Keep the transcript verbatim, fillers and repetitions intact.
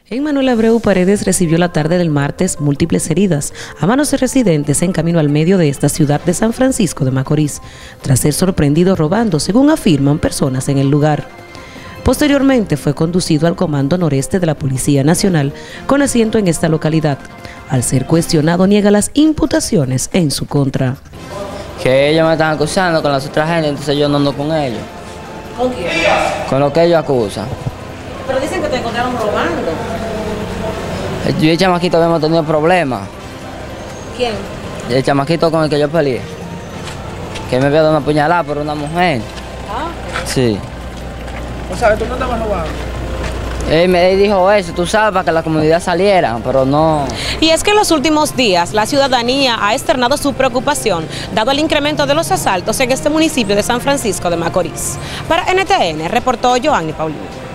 Emmanuel Abreu Paredes recibió la tarde del martes múltiples heridas a manos de residentes en camino al medio de esta ciudad de San Francisco de Macorís, tras ser sorprendido robando, según afirman personas en el lugar. Posteriormente fue conducido al Comando Noreste de la Policía Nacional con asiento en esta localidad. Al ser cuestionado, niega las imputaciones en su contra. Que ellos me están acusando con las otras gente, entonces yo no ando con ellos. ¿Con quién? Con lo que ellos acusan. Pero dicen que te encontraron robando. Yo y el chamaquito habíamos tenido problemas. ¿Quién? El chamaquito con el que yo peleé. Que me había dado una puñalada por una mujer. Ah. Sí. O sea, tú no estabas robando. Él me él dijo eso, tú sabes, para que la comunidad saliera, pero no. Y es que en los últimos días la ciudadanía ha externado su preocupación, dado el incremento de los asaltos en este municipio de San Francisco de Macorís. Para N T N, reportó Joanny Paulino.